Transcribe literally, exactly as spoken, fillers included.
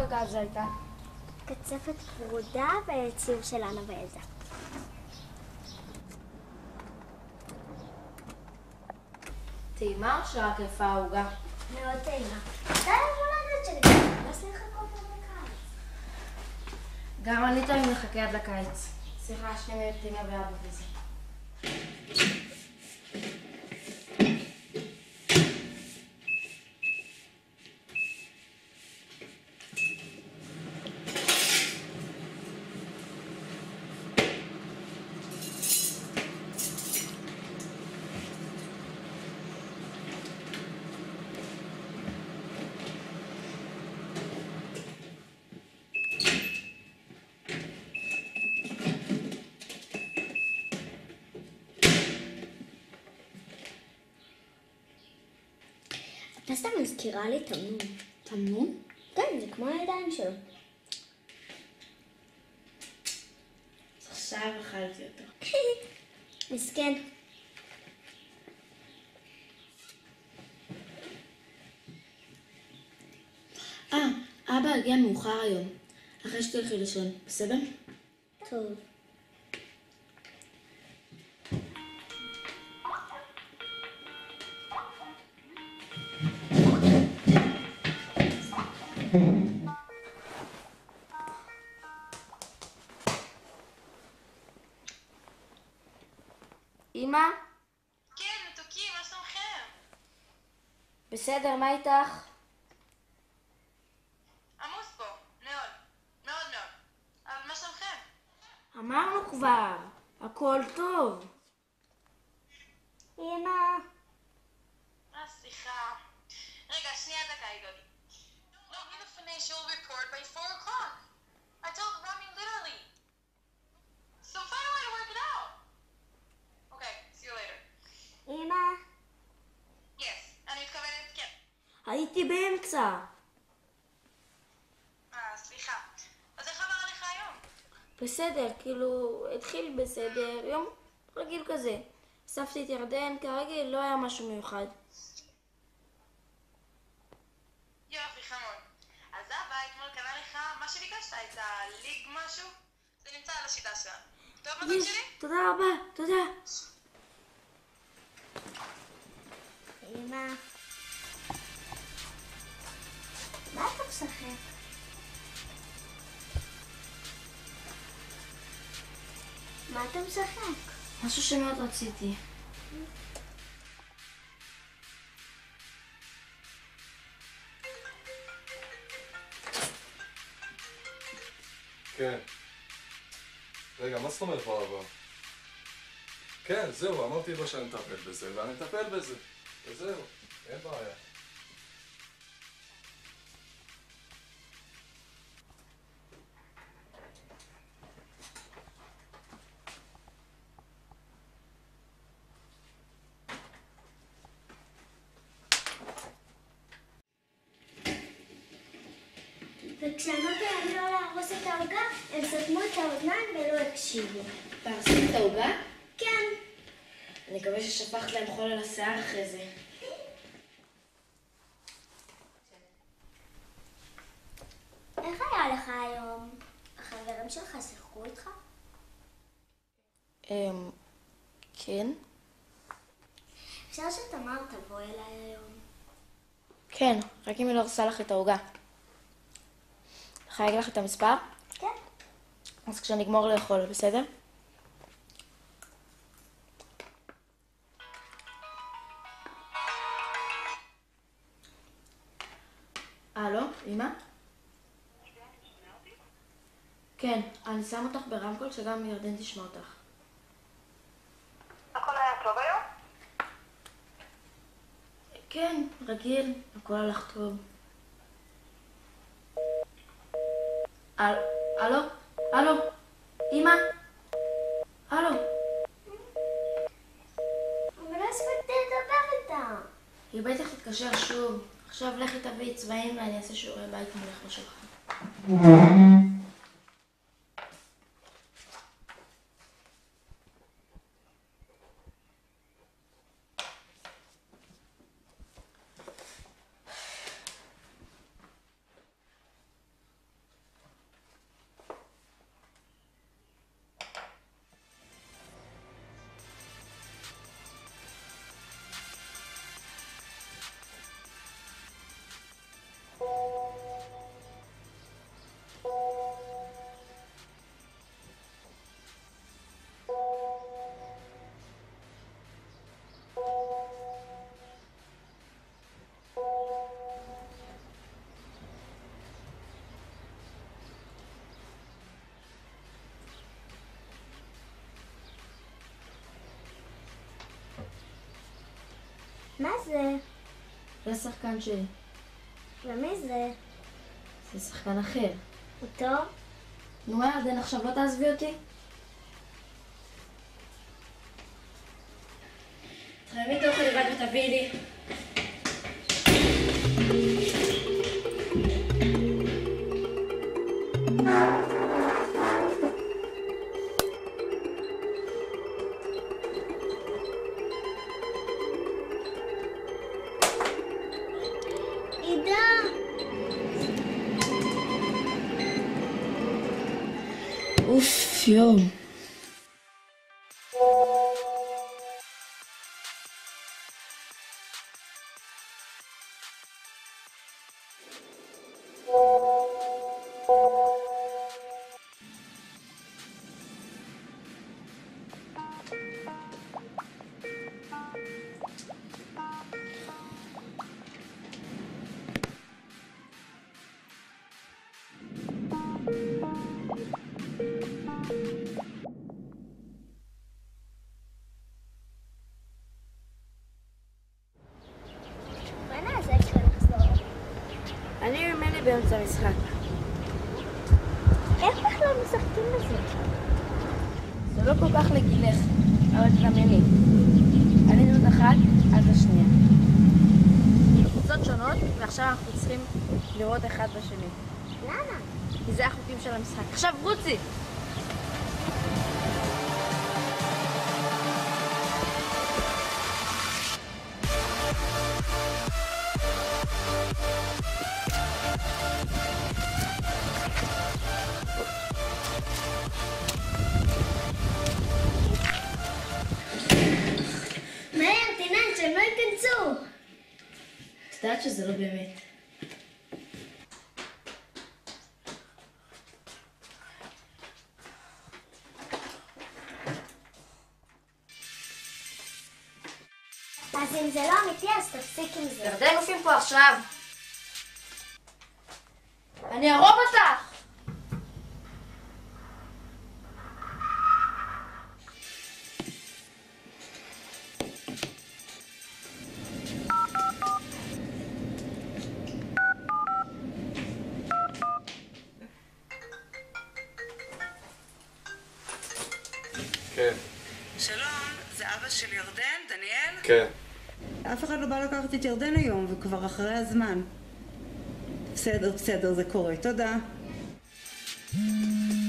בגז הייתה? קצפת פרודה וציור של אנה ואלזה. טעימה או שרק יפה העוגה? מאוד טעימה. די המולדת שלי, לא סליחה כל פעם בקיץ. גם אני תמיד מחכה עד לקיץ. סליחה, שני מיוטים ואבא וזה. הפסטה מזכירה לי תמנון. תמנון? כן, זה כמו הידיים שלו. עכשיו אכלתי אותו. מסכן. אה, אבא הגיע מאוחר היום. אחרי שתלכי לישון, בסדר? טוב. אמא? כן, מתוקים, מה שלומכם? בסדר, מה איתך? עמוס פה, מאוד, מאוד מאוד. אבל מה שלומכם? אמרנו כבר, הכל טוב. אמא. אה, סליחה. רגע, שנייה דקה, אידודי. No, I'm gonna finish your report by four o'clock. I told Rami literally. So find a way to work it out. Okay, see you later. אמא. Yes, אני מתכוונת, כן. הייתי באמצע. אה, סליחה. אז איך עבר עליך היום? בסדר, כאילו, התחיל בסדר, יום רגיל כזה. אספתי את ירדן, כרגיל לא היה משהו מיוחד. יופי, חמוד. אז אבא אתמול קרא לך מה שביקשת, את הליג משהו? זה נמצא על השיטה שלנו. טוב, מתוק יש, שלי? תודה רבה, תודה. אמא. מה אתה משחק? מה אתה משחק? משהו שמאוד רציתי. כן. רגע, מה זאת אומרת פה עבר? כן, זהו, אמרתי לו שאני מטפל בזה, ואני מטפל בזה. וזהו, אין בעיה. וכשאמרתי להם לא להרוס את העוגה, הם סתמו את האוזניים ולא הקשיבו. תהרסים את העוגה? כן. אני מקווה ששפכת להם חול על השיער אחרי זה. איך היה לך היום? החברים שלך שיחקו איתך? אמ... כן? אפשר שתמר תבוא אליי היום. כן, רק אם היא לא הרסה לך את העוגה. יכולה להגיד לך את המספר? כן. אז כשנגמור לאכול, בסדר? הלו, אמא? כן, אני שם אותך ברמקול שגם ירדן תשמע אותך. הכל היה טוב היום? כן, רגיל, הכל הלך טוב. הל- הלו? הלו? אמא? הלו? אבל לא הספקתי לדבר איתה. היא בטח תתקשר שוב. עכשיו לכי תביאי צבעים ואני אעשה שיעורי בית מולך בשולחן. זה? זה השחקן שלי. ומי זה? זה שחקן אחר. הוא טוב? נו ירדן, עכשיו לא תעזבי אותי? תחייבי את האוכל לבד ותביאי לי. עידה! אוף, יום. מה נעשה כשנחזור? אני ממני באמצע המשחק. איך בכלל משחקים בזה? זה לא כל כך לגילך, אבל תדמייני. אני דמות אחת, את השנייה. קבוצות שונות, ועכשיו אנחנו צריכים לראות אחד בשני. למה? כי זה החוקים של המשחק. עכשיו רוצי! מהר, תינן, שהם לא ייכנסו! את יודעת שזה לא באמת. אז אם זה לא אמיתי, אז תפסיק עם זה. ירדן עופים פה עכשיו. אני ארוג אותך! כן. שלום, זה אבא של ירדן, דניאל? כן. אף אחד לא בא לקחת את ירדן היום, וכבר אחרי הזמן. בסדר, בסדר, זה קורה. תודה.